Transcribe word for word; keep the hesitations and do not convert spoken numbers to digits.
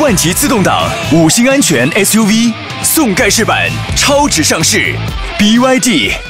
万级自动挡，五星安全 S U V， 送盖世版，超值上市 ，B Y D。